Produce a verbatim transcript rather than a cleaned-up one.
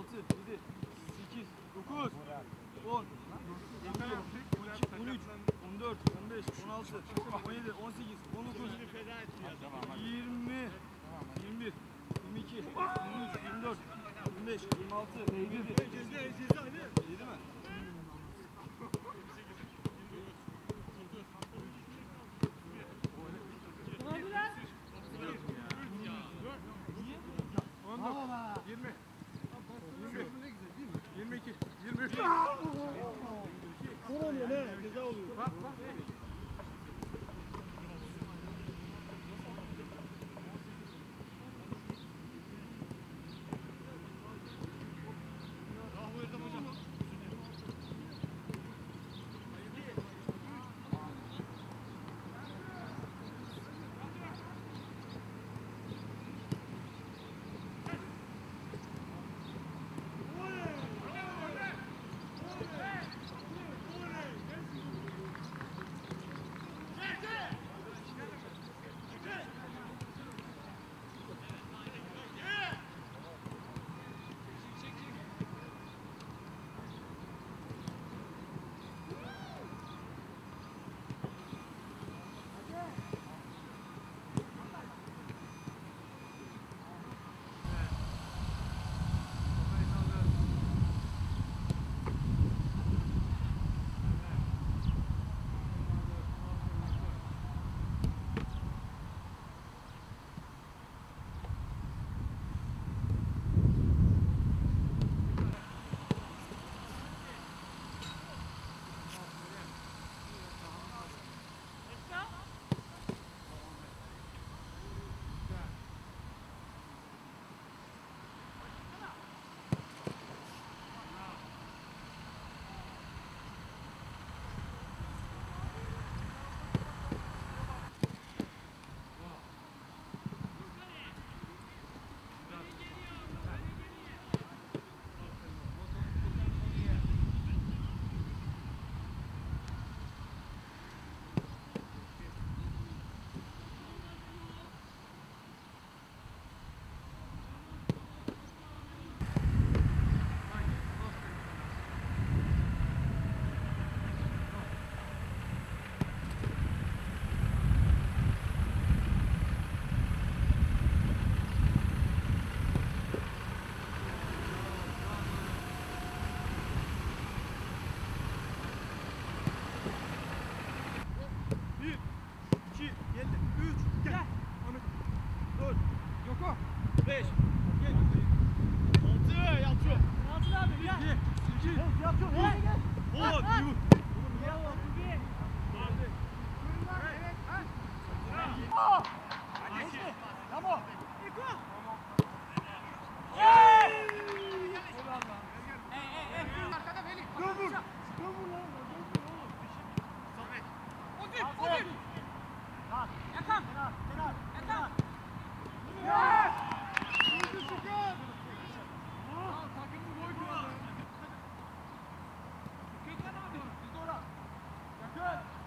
altı, yedi, sekiz, dokuz, on, on üç, on dört, on beş, on altı, on yedi, on sekiz, on dokuz, yirmi, yirmi bir, yirmi iki, yirmi üç, yirmi dört, yirmi beş, yirmi altı, yirmi yedi, yedi mi? yirmi, yirmi iki, yirmi üç. Son oluyor ne? Ceza oluyor. Bak bak. beş, altı, Yalçın. Yalçın abi gel. sekiz, Yalçın gel gel. on, yuh. Evet, ha. Aa! Hadi. Tamam. Eko. Hey! Hey hey hey. Arkada Veli. Dur dur. Dur vur lan. Samet. Odin, Odin. Lan. Yakan. Kenar, kenar. Yakan. Ya! Takımın gol kralı. Köken abi. Biz de ora. Yakın.